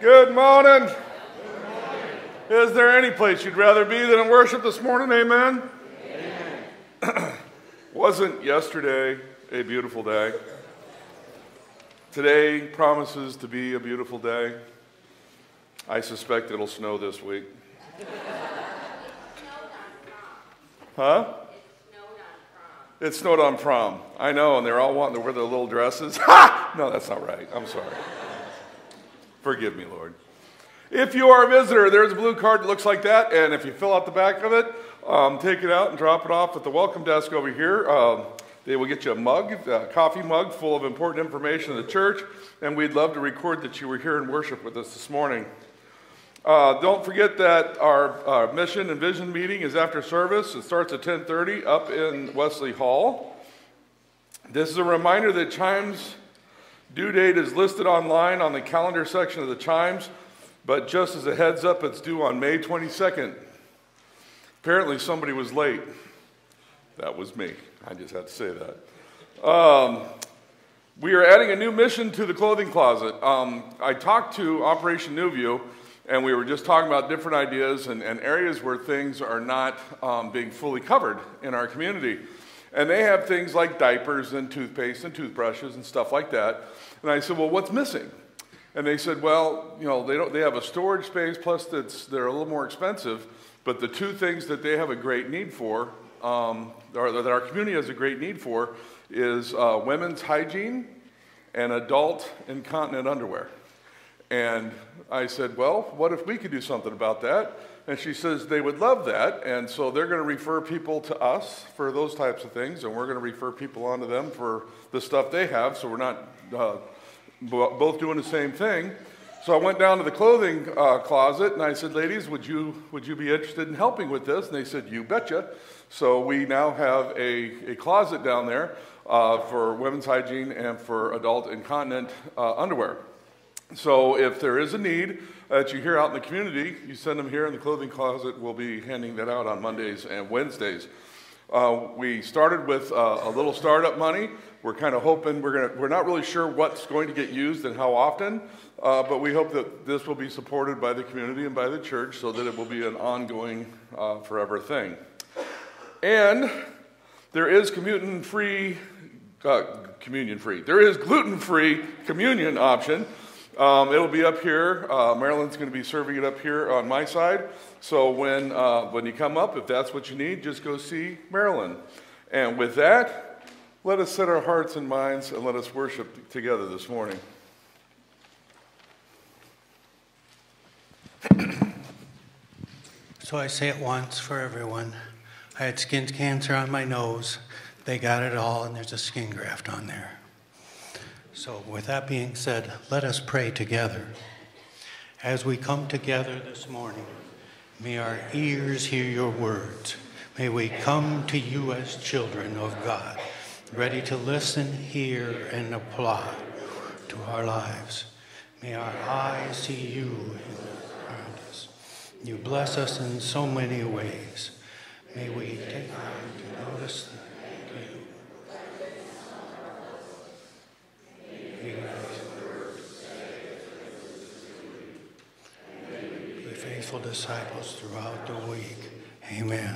Good morning. Is there any place you'd rather be than in worship this morning? Amen? Amen. Wasn't yesterday a beautiful day? Today promises to be a beautiful day. I suspect it'll snow this week. Huh? It snowed on prom. I know, and they're all wanting to wear their little dresses. Ha! No, that's not right. I'm sorry. Forgive me, Lord. If you are a visitor, there's a blue card that looks like that, and if you fill out the back of it, take it out and drop it off at the welcome desk over here. They will get you a mug, a coffee mug full of important information of the church, and we'd love to record that you were here in worship with us this morning. Don't forget that our mission and vision meeting is after service. It starts at 10:30 up in Wesley Hall. This is a reminder that Chimes due date is listed online on the calendar section of the Chimes, but just as a heads up, it's due on May 22nd. Apparently somebody was late. That was me. I just had to say that. We are adding a new mission to the clothing closet. I talked to Operation New View, and we were just talking about different ideas and areas where things are not being fully covered in our community. And they have things like diapers and toothpaste and toothbrushes and stuff like that. And I said, well, what's missing? And they said, well, you know, they have a storage space, plus they're a little more expensive, but the two things that they have a great need for, or that our community has a great need for, is women's hygiene and adult incontinent underwear. And I said, well, what if we could do something about that? And she says they would love that, and so they're going to refer people to us for those types of things, and we're going to refer people on to them for the stuff they have, so we're not both doing the same thing. So I went down to the clothing closet, and I said, ladies, would you be interested in helping with this? And they said, you betcha. So we now have a closet down there for women's hygiene and for adult incontinent underwear. So if there is a need that you hear out in the community, you send them here in the clothing closet. We'll be handing that out on Mondays and Wednesdays. We started with a little startup money. We're kind of hoping we're not really sure what's going to get used and how often, but we hope that this will be supported by the community and by the church so that it will be an ongoing, forever thing. And there is communion-free. There is gluten-free communion option. It'll be up here. Marilyn's going to be serving it up here on my side. So when you come up, if that's what you need, just go see Marilyn. And with that, let us set our hearts and minds and let us worship together this morning. So I say it once for everyone. I had skin cancer on my nose. They got it all, and there's a skin graft on there. So with that being said, let us pray together. As we come together this morning, may our ears hear your words. May we come to you as children of God, ready to listen, hear, and apply to our lives. May our eyes see you around us. You bless us in so many ways. May we take time to notice you. Be faithful disciples throughout the week. Amen.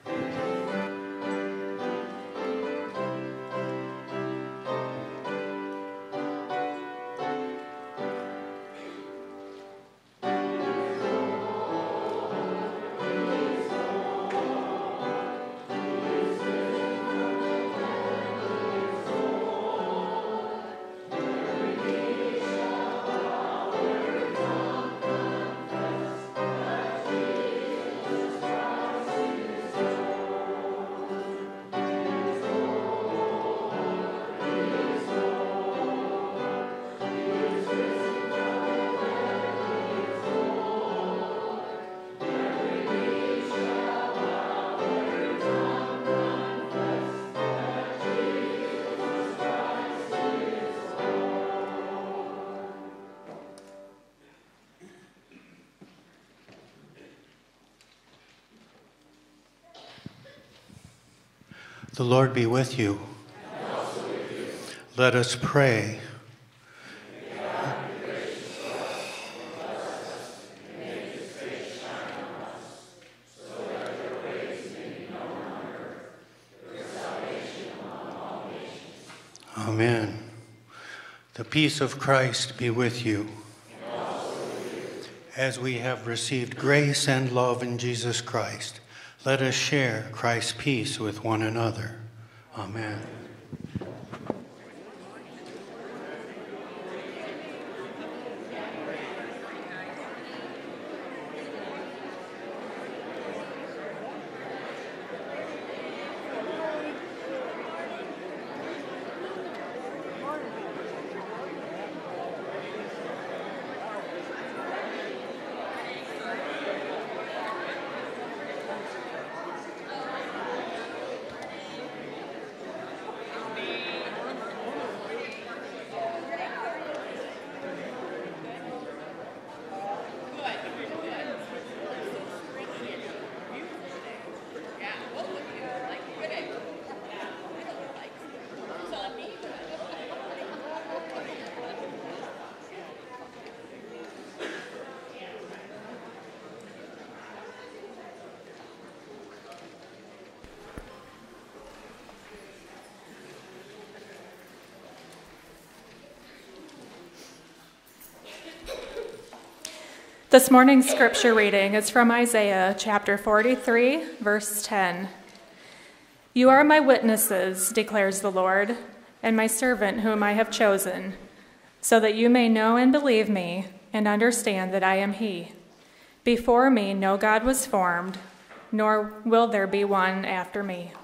The Lord be with you. And also with you. Let us pray. May God be gracious to us, The peace of Christ be with you. As we have received grace and love in Jesus Christ, let us share Christ's peace with one another. Amen. This morning's scripture reading is from Isaiah chapter 43, verse 10. You are my witnesses, declares the Lord, and my servant whom I have chosen, so that you may know and believe me and understand that I am he. Before me no God was formed, nor will there be one after me.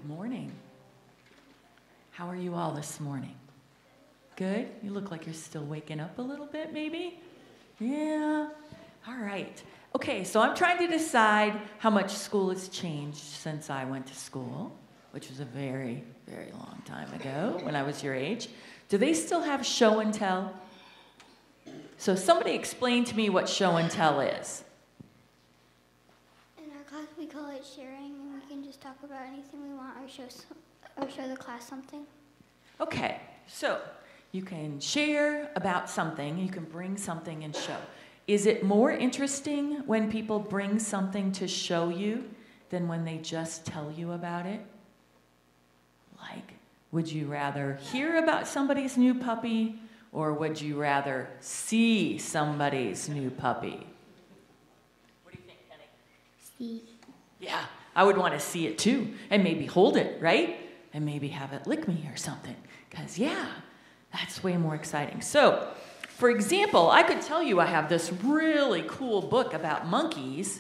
Good morning. How are you all this morning? Good? You look like you're still waking up a little bit, maybe? Yeah. All right. Okay, so I'm trying to decide how much school has changed since I went to school, which was a very, very long time ago when I was your age. Do they still have show and tell? So somebody explain to me what show and tell is. In our class, we call it sharing, and we can just talk about anything we want or show the class something. Okay, so you can share about something, you can bring something and show. Is it more interesting when people bring something to show you than when they just tell you about it? Like, would you rather hear about somebody's new puppy, or would you rather see somebody's new puppy? What do you think, Penny? See. Yeah, I would want to see it too, and maybe hold it, right? And maybe have it lick me or something, because yeah, that's way more exciting. So, for example, I could tell you I have this really cool book about monkeys.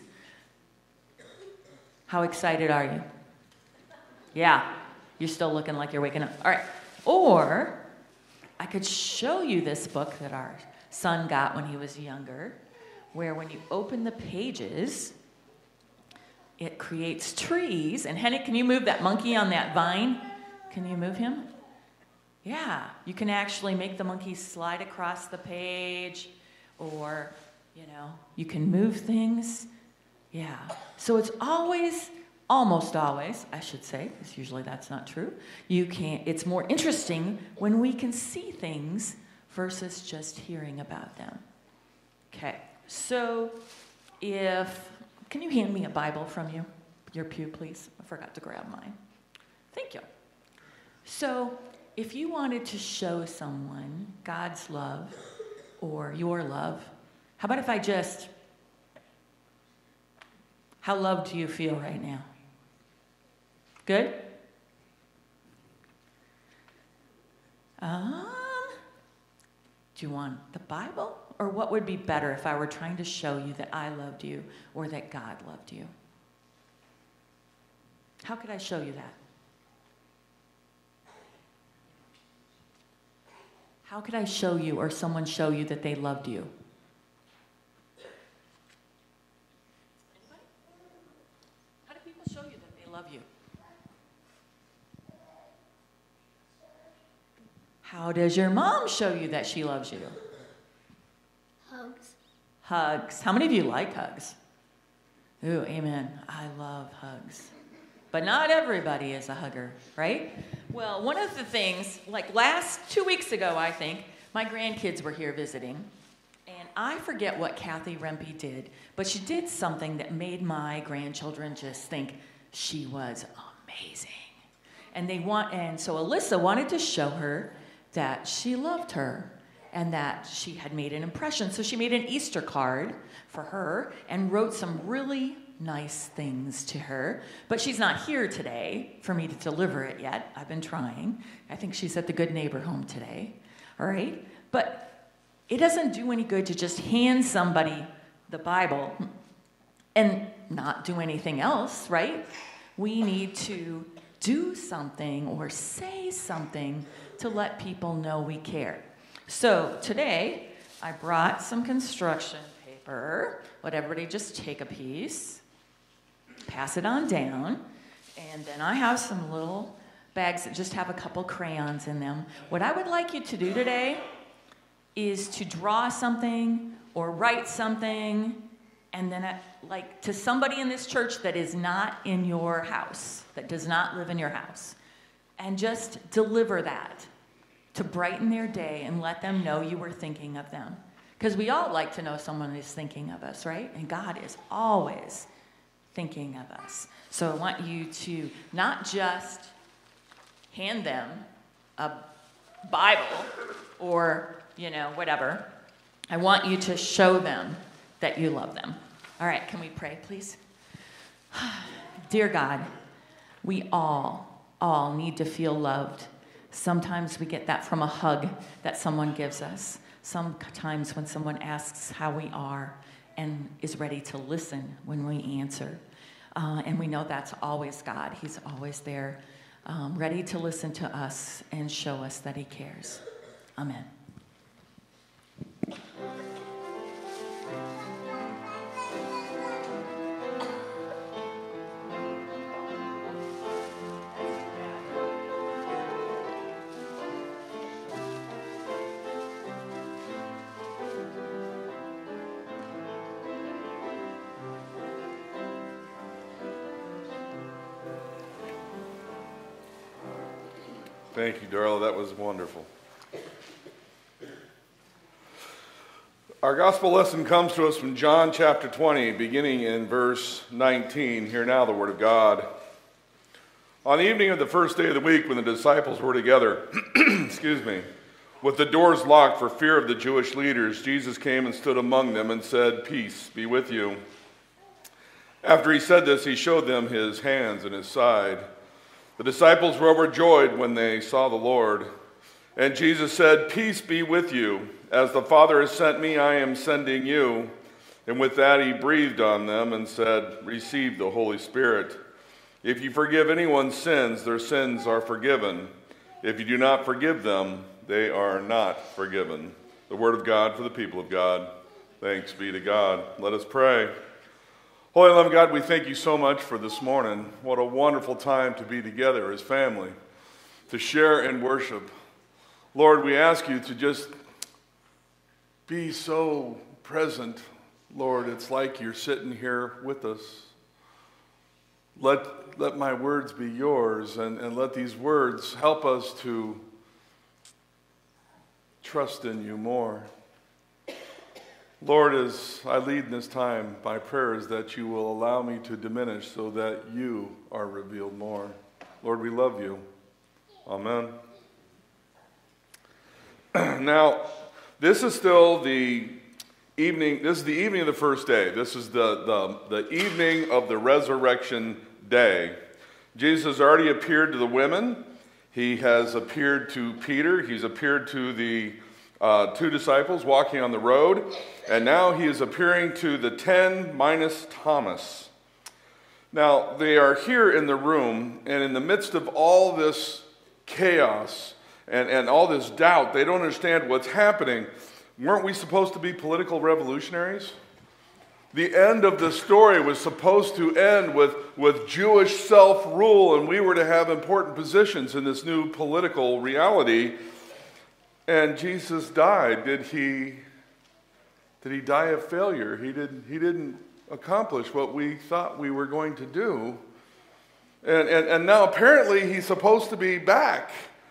How excited are you? Yeah, you're still looking like you're waking up. All right. Or I could show you this book that our son got when he was younger, where when you open the pages, it creates trees. And Henny, can you move that monkey on that vine? Can you move him? Yeah, you can actually make the monkey slide across the page, or, you can move things. Yeah, so it's almost always, I should say, because usually that's not true. It's more interesting when we can see things versus just hearing about them. Okay, so can you hand me a Bible from your pew, please? I forgot to grab mine. Thank you. So, if you wanted to show someone God's love or your love, how about if I how loved do you feel right now? Good? Do you want the Bible? Or what would be better if I were trying to show you that I loved you or that God loved you? How could I show you that? How could I show you or someone show you that they loved you? Anybody? How do people show you that they love you? How does your mom show you that she loves you? Hugs. Hugs. How many of you like hugs? Ooh, amen. I love hugs. But not everybody is a hugger, right? Well, one of the things, like 2 weeks ago, I think, my grandkids were here visiting, and I forget what Kathy Rempe did, but she did something that made my grandchildren just think she was amazing. And so Alyssa wanted to show her that she loved her and that she had made an impression. So she made an Easter card for her and wrote some really nice things to her, but she's not here today for me to deliver it yet. I've been trying. I think she's at the Good Neighbor home today. All right? But it doesn't do any good to just hand somebody the Bible and not do anything else, right? We need to do something or say something to let people know we care. So today, I brought some construction paper. Would everybody just take a piece? Pass it on down, and then I have some little bags that just have a couple crayons in them. What I would like you to do today is to draw something or write something, and then to somebody in this church that is not in your house, that does not live in your house, and just deliver that to brighten their day and let them know you were thinking of them. Because we all like to know someone is thinking of us, right? And God is always thinking of us. So I want you to not just hand them a Bible or, whatever. I want you to show them that you love them. All right, can we pray, please? Dear God, we all need to feel loved. Sometimes we get that from a hug that someone gives us. Sometimes when someone asks how we are and is ready to listen when we answer. And we know that's always God. He's always there ready to listen to us and show us that he cares. Amen. Thank you, Darla. That was wonderful. Our gospel lesson comes to us from John chapter 20, beginning in verse 19. Hear now the word of God. On the evening of the first day of the week, when the disciples were together, with the doors locked for fear of the Jewish leaders, Jesus came and stood among them and said, "Peace be with you." After he said this, he showed them his hands and his side. The disciples were overjoyed when they saw the Lord. And Jesus said, "Peace be with you. As the Father has sent me, I am sending you." And with that he breathed on them and said, "Receive the Holy Spirit. If you forgive anyone's sins, their sins are forgiven. If you do not forgive them, they are not forgiven." The word of God for the people of God. Thanks be to God. Let us pray. Holy and loving God, we thank you so much for this morning. What a wonderful time to be together as family, to share and worship. Lord, we ask you to just be so present. Lord, it's like you're sitting here with us. Let my words be yours, and let these words help us to trust in you more. Lord, as I lead in this time, my prayer is that you will allow me to diminish so that you are revealed more. Lord, we love you. Amen. Now, this is still the evening. This is the evening of the first day. This is the evening of the resurrection day. Jesus has already appeared to the women. He has appeared to Peter. He's appeared to the two disciples walking on the road. And now he is appearing to the 10 minus Thomas. Now, they are here in the room, and in the midst of all this chaos and all this doubt, they don't understand what's happening. Weren't we supposed to be political revolutionaries? The end of the story was supposed to end with Jewish self-rule, and we were to have important positions in this new political reality. And Jesus died. Did he die of failure? He didn't accomplish what we thought we were going to do. And now apparently he's supposed to be back.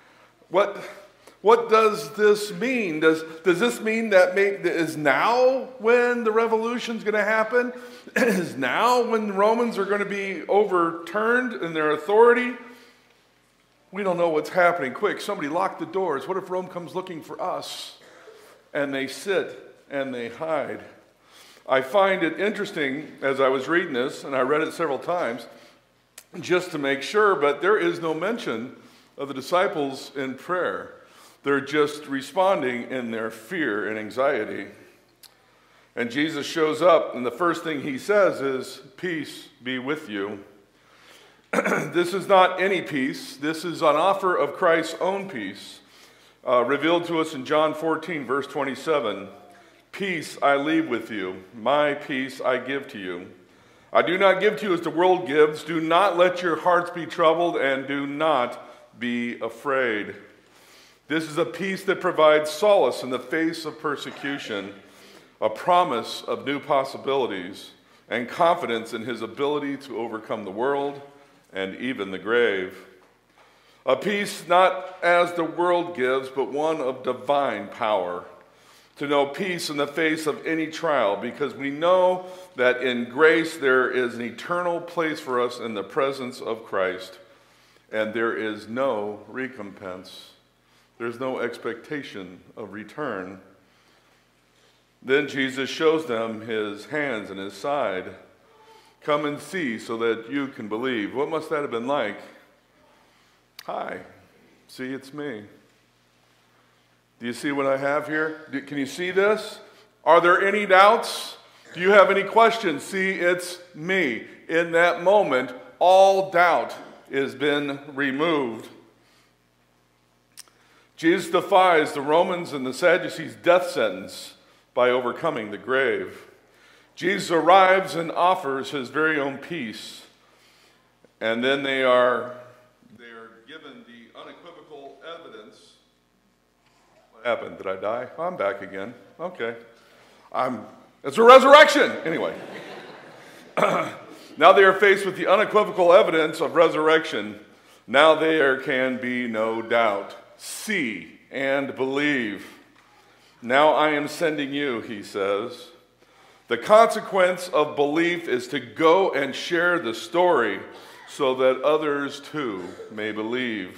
What does this mean? Does this mean that is now when the revolution's going to happen? Is now when the Romans are going to be overturned in their authority? We don't know what's happening. Quick, somebody lock the doors. What if Rome comes looking for us? And they sit and they hide. I find it interesting as I was reading this, and I read it several times, just to make sure, but there is no mention of the disciples in prayer. They're just responding in their fear and anxiety. And Jesus shows up, and the first thing he says is, "Peace be with you." This is not any peace. This is an offer of Christ's own peace, revealed to us in John 14, verse 27. "Peace I leave with you. My peace I give to you. I do not give to you as the world gives. Do not let your hearts be troubled, and do not be afraid." This is a peace that provides solace in the face of persecution, a promise of new possibilities, and confidence in his ability to overcome the world and even the grave. A peace not as the world gives, but one of divine power. To know peace in the face of any trial, because we know that in grace there is an eternal place for us in the presence of Christ, and there is no recompense. There's no expectation of return. Then Jesus shows them his hands and his side. "Come and see so that you can believe." What must that have been like? "Hi, see, it's me. Do you see what I have here? Can you see this? Are there any doubts? Do you have any questions? See, it's me." In that moment, all doubt has been removed. Jesus defies the Romans and the Sadducees' death sentence by overcoming the grave. Jesus arrives and offers his very own peace. And then they are given the unequivocal evidence. What happened? Did I die? Oh, I'm back again. Okay. It's a resurrection. Anyway. Now they are faced with the unequivocal evidence of resurrection. Now there can be no doubt. See and believe. Now I am sending you, he says. The consequence of belief is to go and share the story so that others too may believe.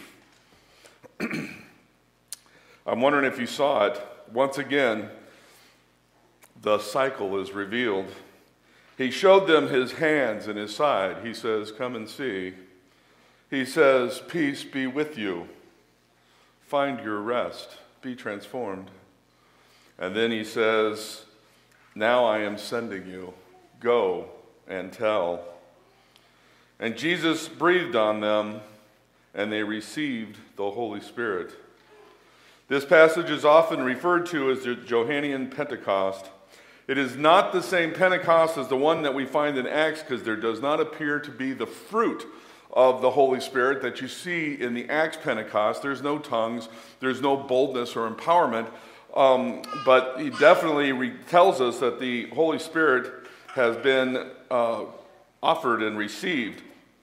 I'm wondering if you saw it. Once again, the cycle is revealed. He showed them his hands and his side. He says, come and see. He says, peace be with you. Find your rest. Be transformed. And then he says, now I am sending you. Go and tell. And Jesus breathed on them, and they received the Holy Spirit. This passage is often referred to as the Johannine Pentecost. It is not the same Pentecost as the one that we find in Acts, because there does not appear to be the fruit of the Holy Spirit that you see in the Acts Pentecost. There's no tongues, there's no boldness or empowerment, but he definitely tells us that the Holy Spirit has been offered and received.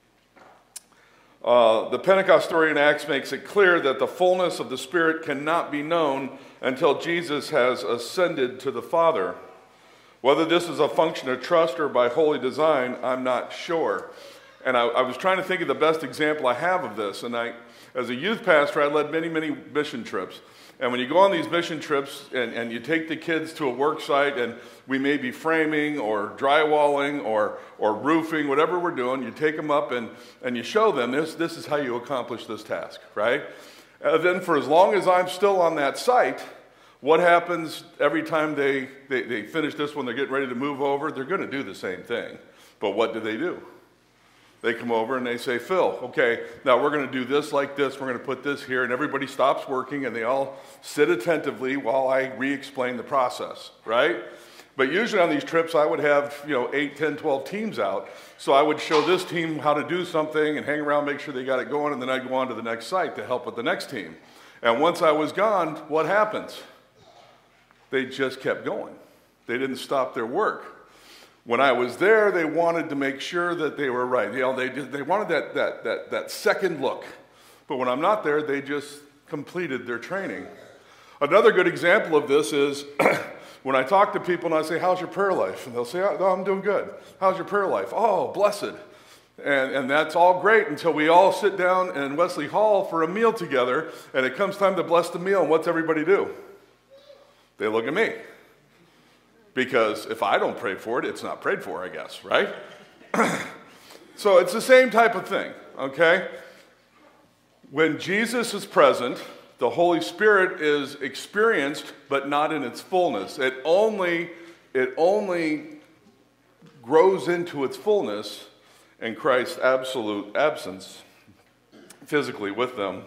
The Pentecost story in Acts makes it clear that the fullness of the Spirit cannot be known until Jesus has ascended to the Father. Whether this is a function of trust or by holy design, I'm not sure. And I was trying to think of the best example I have of this. And as a youth pastor, I led many, many mission trips. And when you go on these mission trips and you take the kids to a work site, and we may be framing or drywalling or roofing, whatever we're doing, you take them up and you show them this is how you accomplish this task, right? Then for as long as I'm still on that site, what happens every time they finish this when they're getting ready to move over? They're going to do the same thing. But what do? They come over and they say, Phil, okay, now we're going to do this like this. We're going to put this here. And everybody stops working and they all sit attentively while I re-explain the process, right? But usually on these trips, I would have, 8, 10, 12 teams out. So I would show this team how to do something and hang around, make sure they got it going. And then I'd go on to the next site to help with the next team. And once I was gone, what happens? They just kept going. They didn't stop their work. When I was there, they wanted to make sure that they were right. They wanted that second look. But when I'm not there, they just completed their training. Another good example of this is when I talk to people and I say, how's your prayer life? And they'll say, oh, I'm doing good. How's your prayer life? Oh, blessed. And that's all great until we all sit down in Wesley Hall for a meal together, and it comes time to bless the meal, and what's everybody do? They look at me. Because if I don't pray for it, it's not prayed for, I guess, right? So it's the same type of thing, okay? When Jesus is present, the Holy Spirit is experienced, but not in its fullness. It only grows into its fullness in Christ's absolute absence, physically with them.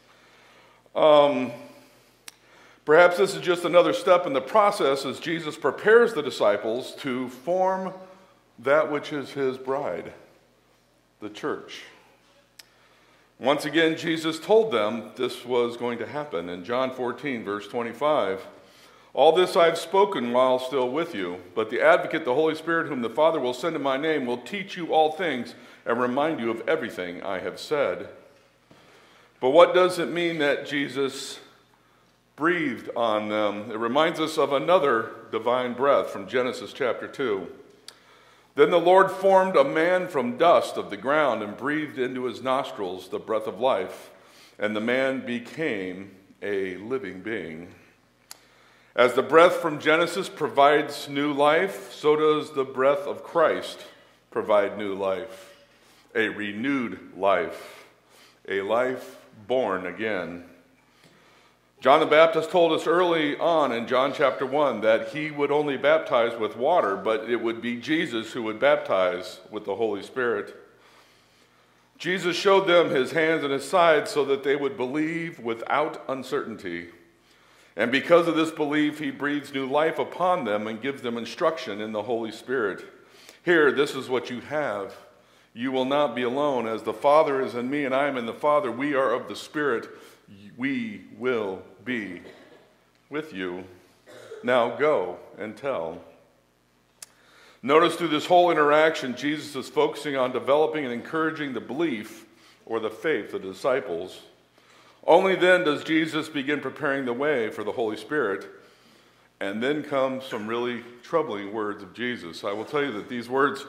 Perhaps this is just another step in the process as Jesus prepares the disciples to form that which is his bride, the church. Once again, Jesus told them this was going to happen in John 14, verse 25. All this I've spoken while still with you, but the advocate, the Holy Spirit, whom the Father will send in my name, will teach you all things and remind you of everything I have said. But what does it mean that Jesus breathed on them? It reminds us of another divine breath from Genesis chapter 2. Then the Lord formed a man from dust of the ground and breathed into his nostrils the breath of life, and the man became a living being. As the breath from Genesis provides new life, so does the breath of Christ provide new life, a renewed life, a life born again. John the Baptist told us early on in John chapter 1 that he would only baptize with water, but it would be Jesus who would baptize with the Holy Spirit. Jesus showed them his hands and his side so that they would believe without uncertainty. And because of this belief, he breathes new life upon them and gives them instruction in the Holy Spirit. Here, this is what you have. You will not be alone. As the Father is in me and I am in the Father, we are of the Spirit. We will be with you. Now go and tell. Notice through this whole interaction, Jesus is focusing on developing and encouraging the belief or the faith of the disciples. Only then does Jesus begin preparing the way for the Holy Spirit. And then come some really troubling words of Jesus. I will tell you that these words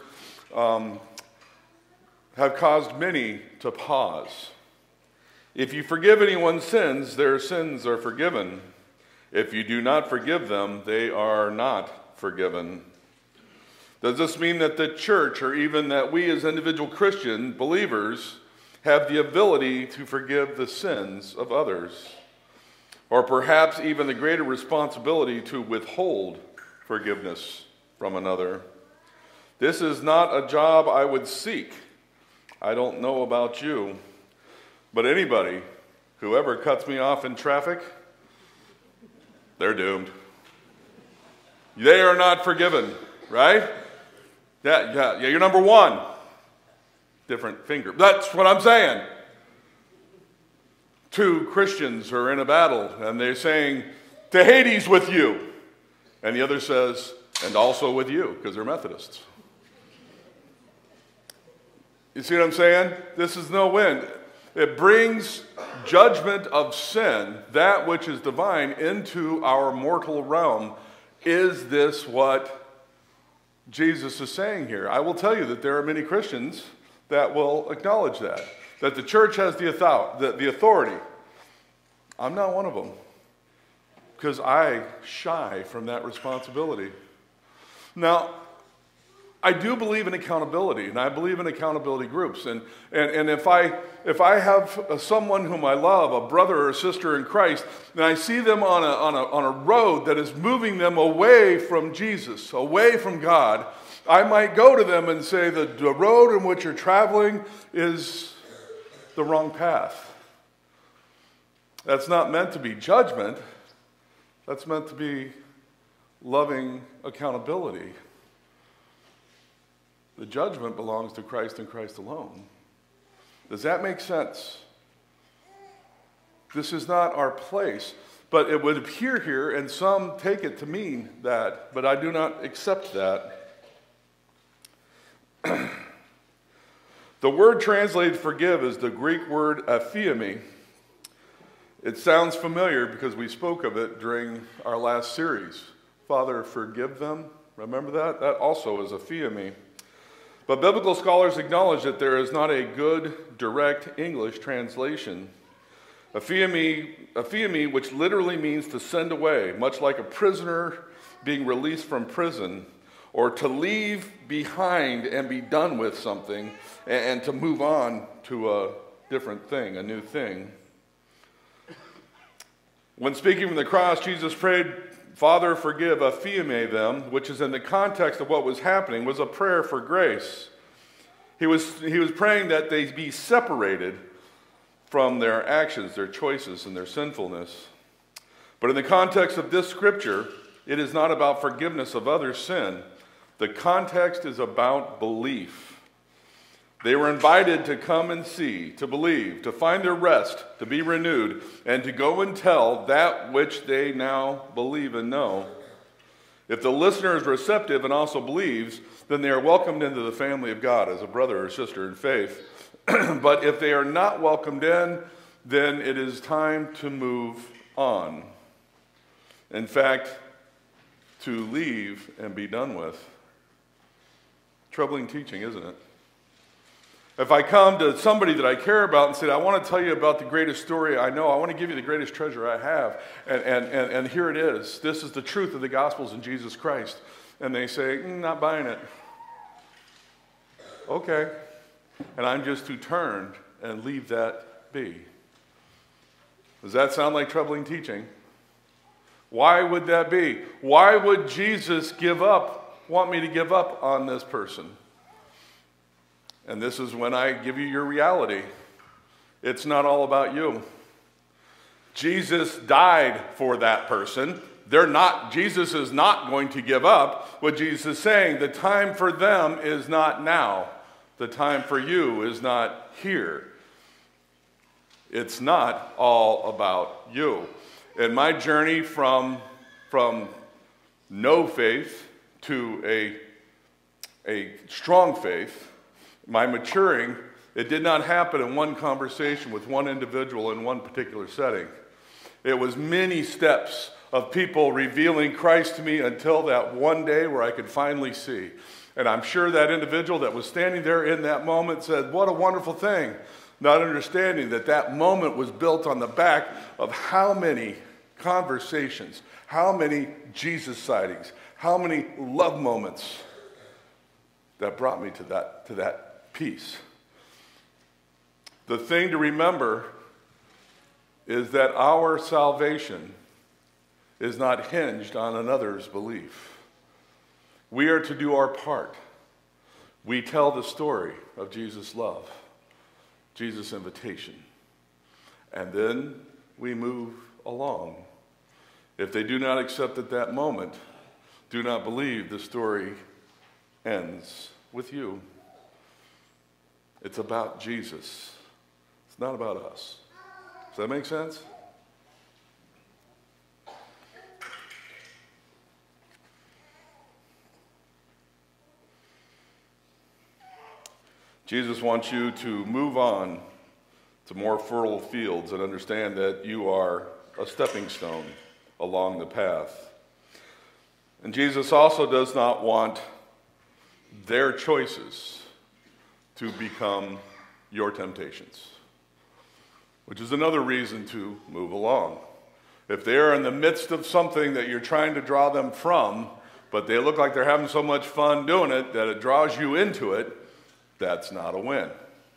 have caused many to pause. If you forgive anyone's sins, their sins are forgiven. If you do not forgive them, they are not forgiven. Does this mean that the church, or even that we as individual Christian believers, have the ability to forgive the sins of others? Or perhaps even the greater responsibility to withhold forgiveness from another? This is not a job I would seek. I don't know about you, but anybody who ever cuts me off in traffic, they're doomed. They are not forgiven, right? Yeah, you're number one. Different finger. That's what I'm saying. Two Christians are in a battle, and they're saying, to Hades with you. And the other says, and also with you, because they're Methodists. You see what I'm saying? This is no win. It brings judgment of sin, that which is divine, into our mortal realm. Is this what Jesus is saying here? I will tell you that there are many Christians that will acknowledge that the church has the authority. I'm not one of them, because I shy from that responsibility. Now, I do believe in accountability, and I believe in accountability groups. And if I have someone whom I love, a brother or a sister in Christ, and I see them on a road that is moving them away from Jesus, away from God, I might go to them and say that the road in which you're traveling is the wrong path. That's not meant to be judgment. That's meant to be loving accountability. The judgment belongs to Christ and Christ alone. Does that make sense? This is not our place, but it would appear here, and some take it to mean that, but I do not accept that. The word translated forgive is the Greek word aphiemi. It sounds familiar because we spoke of it during our last series. Father, forgive them. Remember that? That also is aphiemi. But biblical scholars acknowledge that there is not a good, direct English translation. Aphiemi, which literally means to send away, much like a prisoner being released from prison, or to leave behind and be done with something, and to move on to a different thing, a new thing. When speaking from the cross, Jesus prayed, Father, forgive, aphiemi them, which is in the context of what was happening, was a prayer for grace. He was praying that they be separated from their actions, their choices, and their sinfulness. But in the context of this scripture, it is not about forgiveness of others' sin. The context is about belief. They were invited to come and see, to believe, to find their rest, to be renewed, and to go and tell that which they now believe and know. If the listener is receptive and also believes, then they are welcomed into the family of God as a brother or sister in faith. But if they are not welcomed in, then it is time to move on. In fact, to leave and be done with. Troubling teaching, isn't it? If I come to somebody that I care about and say, I want to tell you about the greatest story I know, I want to give you the greatest treasure I have, and here it is. This is the truth of the Gospels in Jesus Christ. And they say, not buying it. Okay. And I'm just to turn and leave that be. Does that sound like troubling teaching? Why would that be? Why would Jesus want me to give up on this person? And this is when I give you your reality. It's not all about you. Jesus died for that person. Jesus is not going to give up. What Jesus is saying, the time for them is not now. The time for you is not here. It's not all about you. In my journey from no faith to a strong faith, my maturing, it did not happen in one conversation with one individual in one particular setting. It was many steps of people revealing Christ to me until that one day where I could finally see. And I'm sure that individual that was standing there in that moment said, what a wonderful thing, not understanding that that moment was built on the back of how many conversations, how many Jesus sightings, how many love moments that brought me to that peace. The thing to remember is that our salvation is not hinged on another's belief. We are to do our part. We tell the story of Jesus' love, Jesus' invitation, and then we move along. If they do not accept at that moment, do not believe the story ends with you. It's about Jesus. It's not about us. Does that make sense? Jesus wants you to move on to more fertile fields and understand that you are a stepping stone along the path. And Jesus also does not want their choices to become your temptations, which is another reason to move along. If they're in the midst of something that you're trying to draw them from, but they look like they're having so much fun doing it that it draws you into it, that's not a win.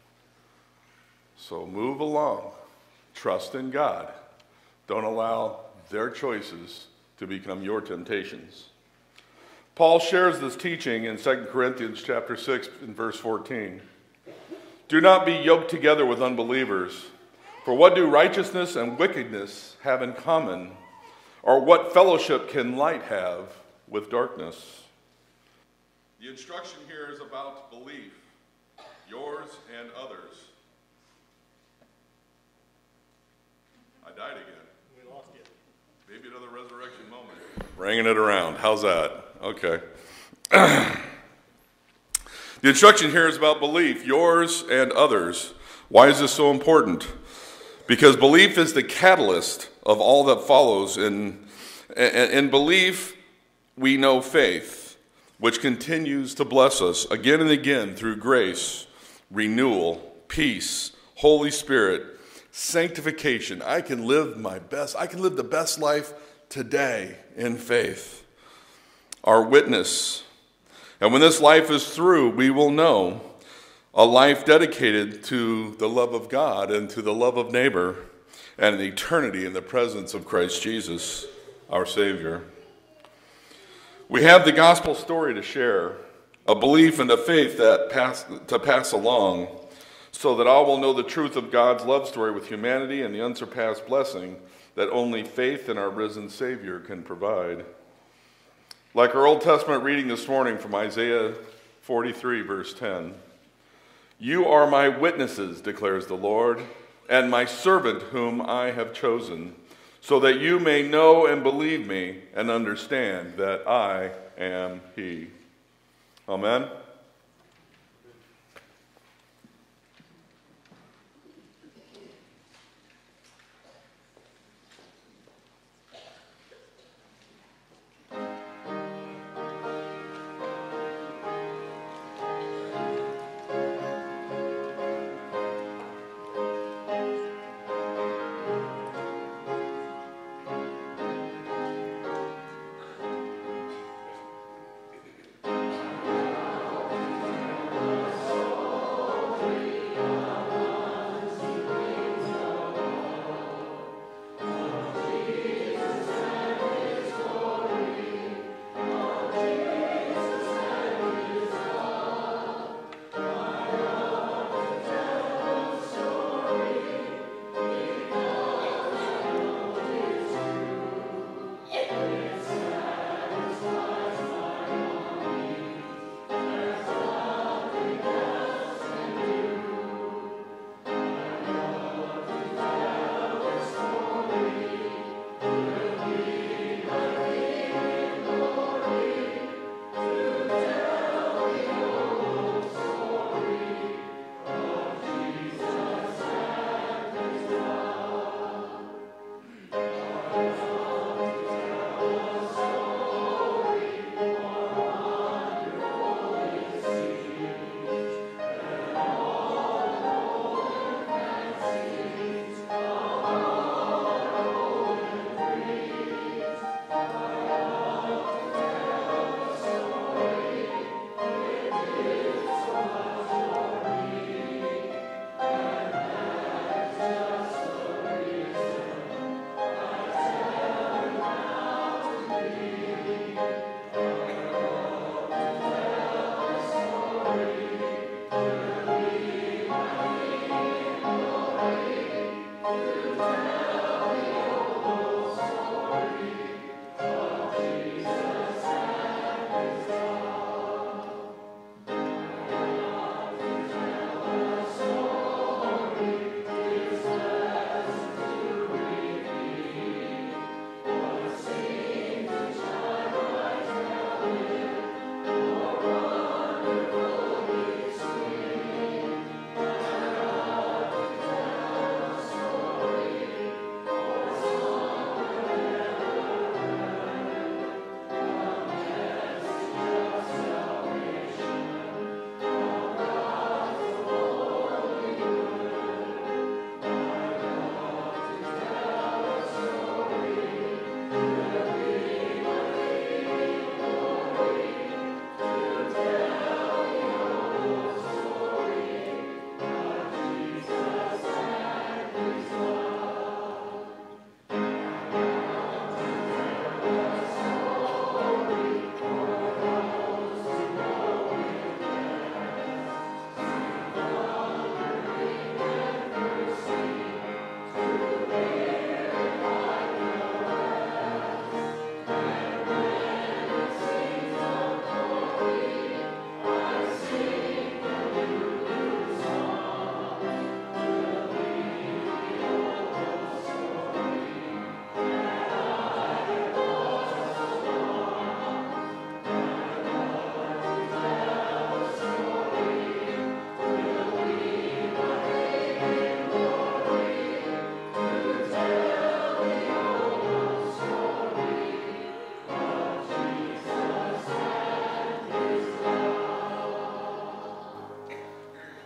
So move along. Trust in God. Don't allow their choices to become your temptations. Paul shares this teaching in 2 Corinthians chapter 6 and verse 14. Do not be yoked together with unbelievers. For what do righteousness and wickedness have in common? Or what fellowship can light have with darkness? The instruction here is about belief, yours and others. I died again. We lost you. Maybe another resurrection moment. Bringing it around. How's that? Okay. The instruction here is about belief, yours and others. Why is this so important? Because belief is the catalyst of all that follows. In belief, we know faith, which continues to bless us again and again through grace, renewal, peace, Holy Spirit, sanctification. I can live the best life today in faith. Our witness. And when this life is through, we will know a life dedicated to the love of God and to the love of neighbor and an eternity in the presence of Christ Jesus, our Savior. We have the gospel story to share, a belief and a faith to pass along so that all will know the truth of God's love story with humanity and the unsurpassed blessing that only faith in our risen Savior can provide. Like our Old Testament reading this morning from Isaiah 43, verse 10. You are my witnesses, declares the Lord, and my servant whom I have chosen, so that you may know and believe me and understand that I am he. Amen.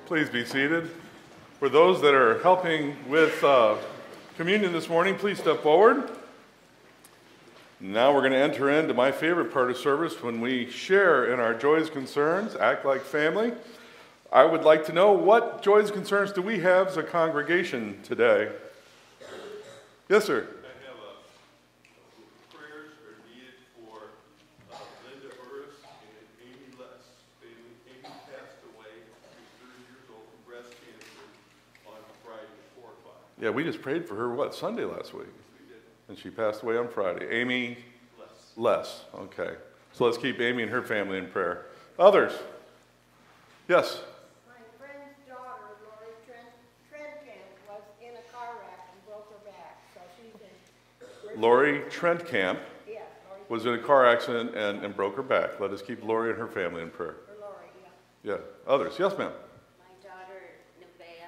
Please be seated. For those that are helping with communion this morning, please step forward. Now we're going to enter into my favorite part of service when we share in our joys, concerns, act like family. I would like to know, what joys, concerns do we have as a congregation today? Yes, sir. I have prayers are needed for Linda Burris and Amy Les. Amy passed away. She was 30 years old from breast cancer on Friday at 4 o'clock. Yeah, we just prayed for her, Sunday last week? We did. And she passed away on Friday. Amy Les. Okay. So let's keep Amy and her family in prayer. Others? Yes? My friend's daughter, Lori Trentkamp, was in a car wreck and broke her back. So she's in... Lori Trentkamp Yeah, Lori. was in a car accident and broke her back. Let us keep Lori and her family in prayer. For Lori, yeah. Yeah. Others? Yes, ma'am. My daughter, Nevaeh,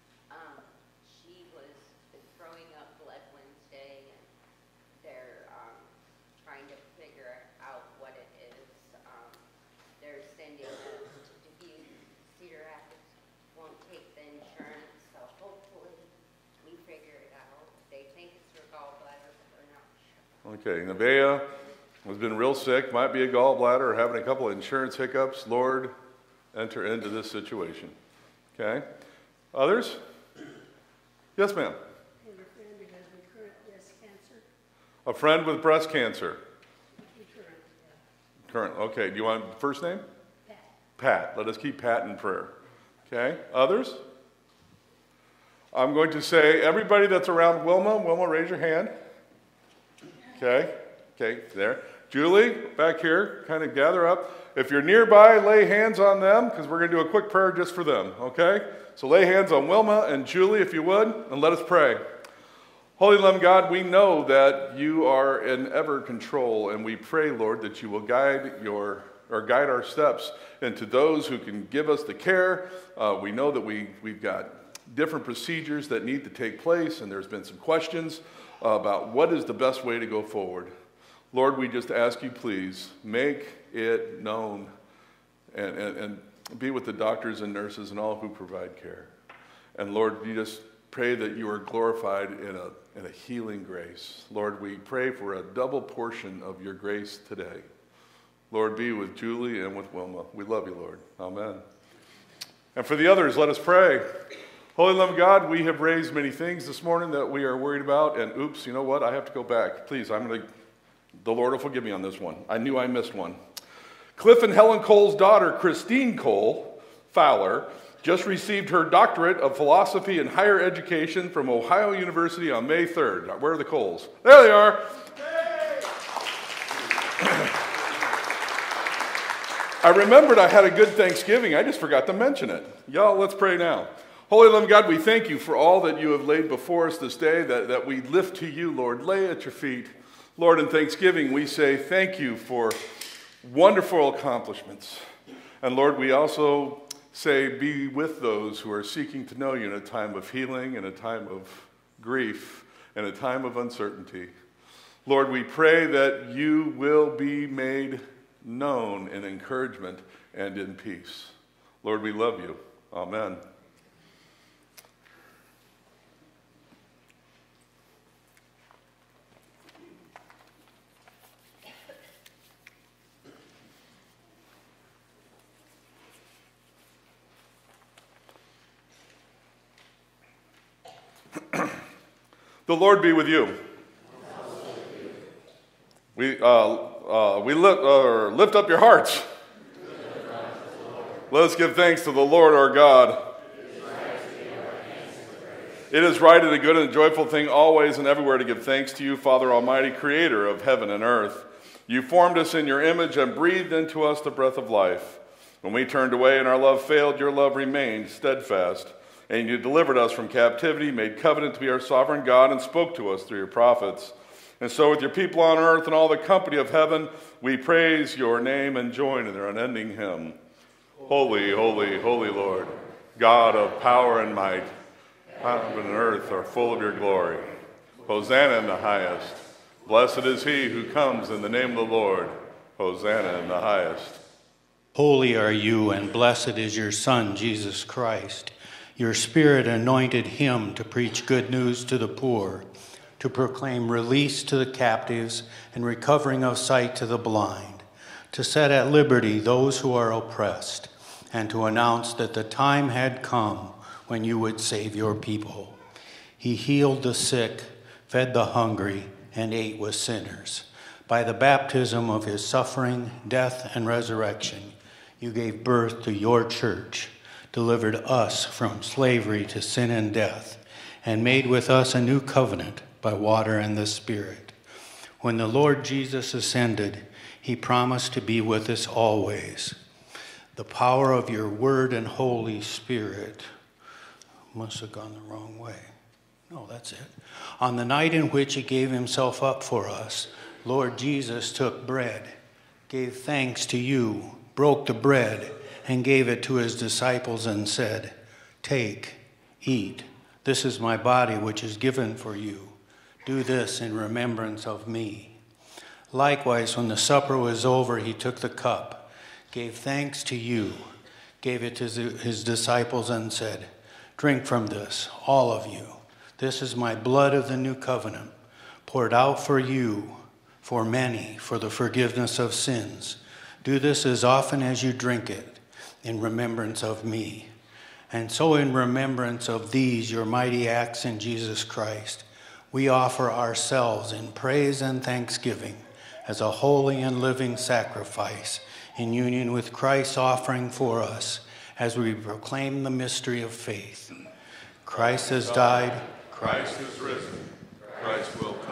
she was throwing up blood Wednesday, and they're trying to figure out what it is. They're sending us to Dubuque. Cedar Rapids won't take the insurance, so hopefully we figure it out. They think it's her gallbladder, but they're not sure. Okay. Nevaeh has been real sick, might be a gallbladder or having a couple of insurance hiccups. Lord, enter into this situation. Okay. Others? Yes, ma'am. And a friend who has recurrent breast cancer. A friend with breast cancer. Recurrent, yeah. Current. Okay. Do you want first name? Pat. Pat. Let us keep Pat in prayer. Okay. Others? I'm going to say, everybody that's around Wilma, raise your hand. Okay. Okay, there. Julie, back here, kind of gather up. If you're nearby, lay hands on them, because we're going to do a quick prayer just for them, okay? So lay hands on Wilma and Julie, if you would, and let us pray. Holy loving God, we know that you are in ever control, and we pray, Lord, that you will guide our steps into those who can give us the care. We know that we've got different procedures that need to take place, and there's been some questions about what is the best way to go forward. Lord, we just ask you, please, make it known and be with the doctors and nurses and all who provide care. And Lord, we just pray that you are glorified in a healing grace. Lord, we pray for a double portion of your grace today. Lord, be with Julie and with Wilma. We love you, Lord. Amen. And for the others, let us pray. Holy loving God, we have raised many things this morning that we are worried about. And oops, you know what? I have to go back. Please, the Lord will forgive me on this one. I knew I missed one. Cliff and Helen Cole's daughter, Christine Cole Fowler, just received her doctorate of philosophy and higher education from Ohio University on May 3rd. Where are the Coles? There they are. I remembered I had a good Thanksgiving. I just forgot to mention it. Y'all, let's pray now. Holy loving God, we thank you for all that you have laid before us this day, that we lift to you, Lord. Lay at your feet. Lord, in thanksgiving, we say thank you for wonderful accomplishments. And Lord, we also say be with those who are seeking to know you in a time of healing, in a time of grief, in a time of uncertainty. Lord, we pray that you will be made known in encouragement and in peace. Lord, we love you. Amen. The Lord be with you. We lift up your hearts. Let us give thanks to the Lord our God. It is right and a good and a joyful thing always and everywhere to give thanks to you, Father Almighty, creator of heaven and earth. You formed us in your image and breathed into us the breath of life. When we turned away and our love failed, your love remained steadfast. And you delivered us from captivity, made covenant to be our sovereign God, and spoke to us through your prophets. And so with your people on earth and all the company of heaven, we praise your name and join in their unending hymn. Holy, holy, holy Lord, God of power and might, heaven and earth are full of your glory. Hosanna in the highest. Blessed is he who comes in the name of the Lord. Hosanna in the highest. Holy are you, and blessed is your Son, Jesus Christ. Your Spirit anointed him to preach good news to the poor, to proclaim release to the captives and recovering of sight to the blind, to set at liberty those who are oppressed, and to announce that the time had come when you would save your people. He healed the sick, fed the hungry, and ate with sinners. By the baptism of his suffering, death, and resurrection, you gave birth to your church, delivered us from slavery to sin and death, and made with us a new covenant by water and the Spirit. When the Lord Jesus ascended, he promised to be with us always. The power of your word and Holy Spirit must have gone the wrong way. No, that's it. On the night in which he gave himself up for us, Lord Jesus took bread, gave thanks to you, broke the bread, and gave it to his disciples and said, "Take, eat. This is my body which is given for you. Do this in remembrance of me." Likewise, when the supper was over, he took the cup, gave thanks to you, gave it to his disciples and said, "Drink from this, all of you. This is my blood of the new covenant, poured out for you, for many, for the forgiveness of sins. Do this as often as you drink it, in remembrance of me." And so in remembrance of these, your mighty acts in Jesus Christ, we offer ourselves in praise and thanksgiving as a holy and living sacrifice in union with Christ's offering for us as we proclaim the mystery of faith. Christ has died. Christ is risen. Christ will come.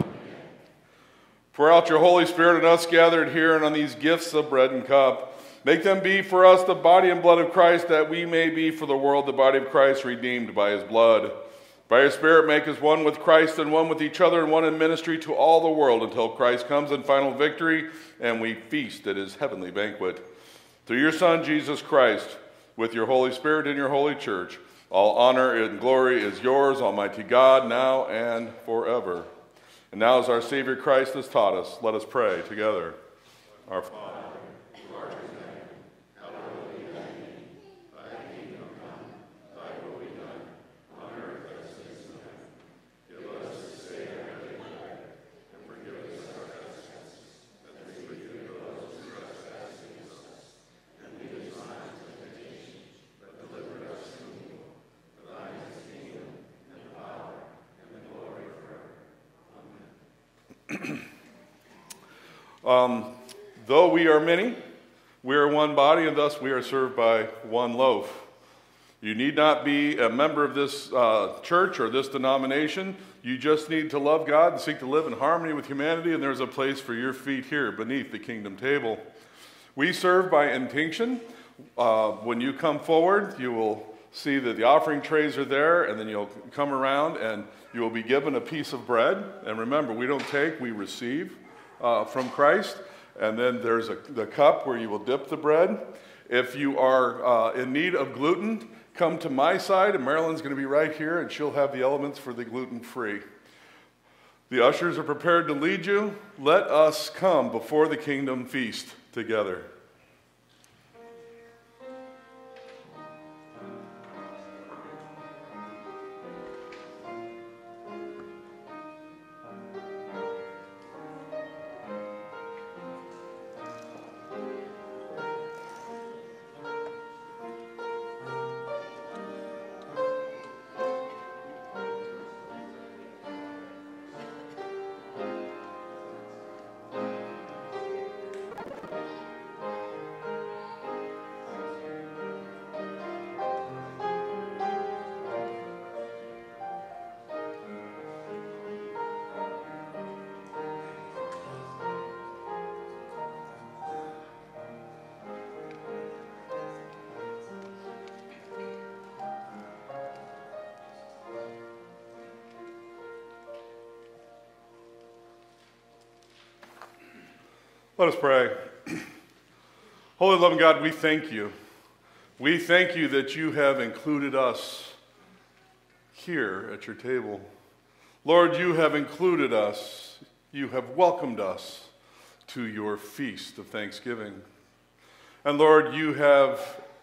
Pour out your Holy Spirit on us gathered here and on these gifts of bread and cup. Make them be for us the body and blood of Christ, that we may be for the world the body of Christ, redeemed by his blood. By your Spirit, make us one with Christ and one with each other and one in ministry to all the world until Christ comes in final victory and we feast at his heavenly banquet. Through your Son, Jesus Christ, with your Holy Spirit in your holy church, all honor and glory is yours, Almighty God, now and forever. And now, as our Savior Christ has taught us, let us pray together. Our Father, who art in heaven, hallowed be thy name. Thy kingdom come, thy will be done, on earth as it is in heaven. Give us this day our daily bread, and forgive us our trespasses, as we forgive those who trespass against us. And lead us not into temptation, but deliver us from evil. For thine is the kingdom, and the power, and the glory forever. Though we are many, we are one body, and thus we are served by one loaf. You need not be a member of this church or this denomination. You just need to love God and seek to live in harmony with humanity, and there's a place for your feet here beneath the kingdom table. We serve by intinction. When you come forward, you will see that the offering trays are there, and then you'll come around and you will be given a piece of bread. And remember, we don't take, we receive from Christ. And then there's the cup where you will dip the bread. If you are in need of gluten, come to my side, and Marilyn's going to be right here, and she'll have the elements for the gluten-free. The ushers are prepared to lead you. Let us come before the kingdom feast together. Let us pray. Holy, loving God, we thank you. We thank you that you have included us here at your table. Lord, you have included us. You have welcomed us to your feast of thanksgiving. And Lord, you have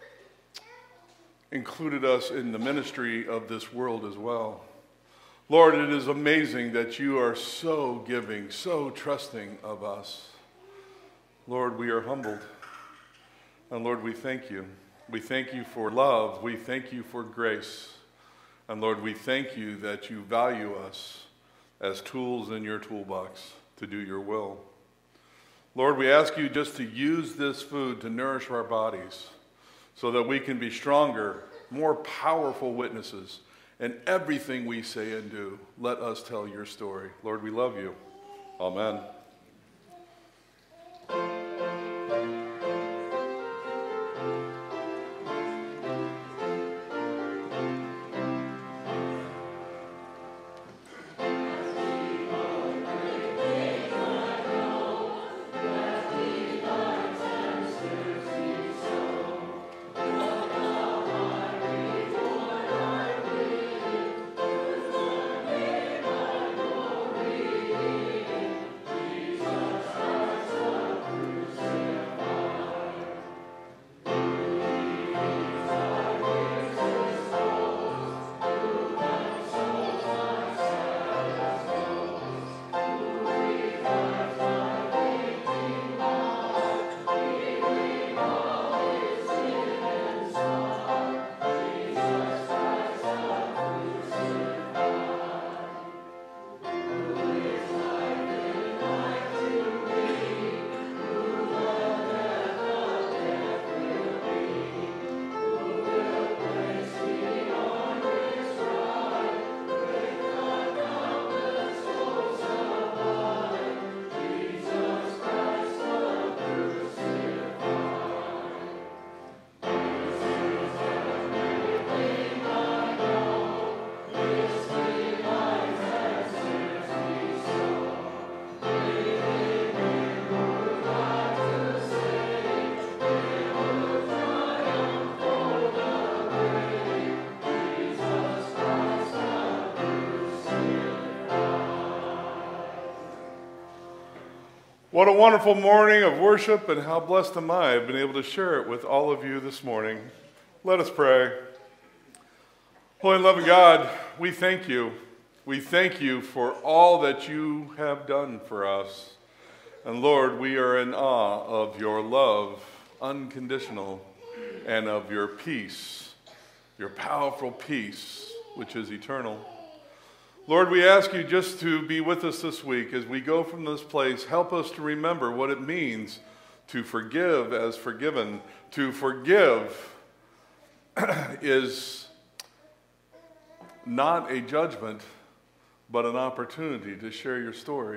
included us in the ministry of this world as well. Lord, it is amazing that you are so giving, so trusting of us. Lord, we are humbled. And Lord, we thank you. We thank you for love. We thank you for grace. And Lord, we thank you that you value us as tools in your toolbox to do your will. Lord, we ask you just to use this food to nourish our bodies so that we can be stronger, more powerful witnesses. And everything we say and do, let us tell your story. Lord, we love you. Amen. What a wonderful morning of worship, and how blessed am I have been able to share it with all of you this morning. Let us pray. Holy and loving God, we thank you. We thank you for all that you have done for us. And Lord, we are in awe of your love, unconditional, and of your peace, your powerful peace, which is eternal. Lord, we ask you just to be with us this week as we go from this place. Help us to remember what it means to forgive as forgiven. To forgive is not a judgment, but an opportunity to share your story.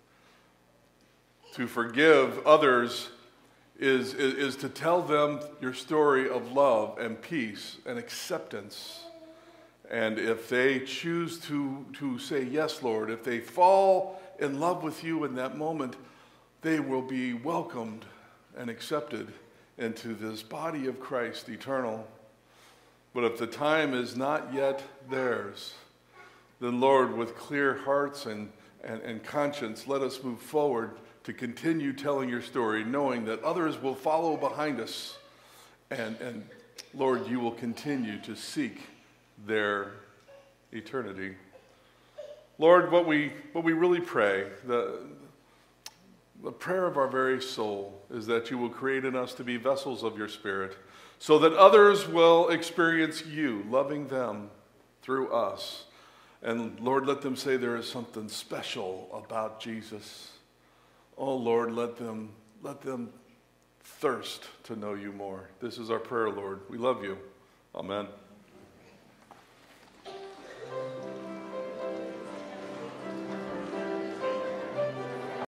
To forgive others is to tell them your story of love and peace and acceptance. And if they choose to say, yes, Lord, if they fall in love with you in that moment, they will be welcomed and accepted into this body of Christ eternal. But if the time is not yet theirs, then Lord, with clear hearts and conscience, let us move forward to continue telling your story, knowing that others will follow behind us. And Lord, you will continue to seek their eternity. Lord, what we really pray, the prayer of our very soul is that you will create in us to be vessels of your Spirit, so that others will experience you loving them through us. And Lord, let them say there is something special about Jesus. Oh Lord, let them thirst to know you more. This is our prayer, Lord. We love you. Amen.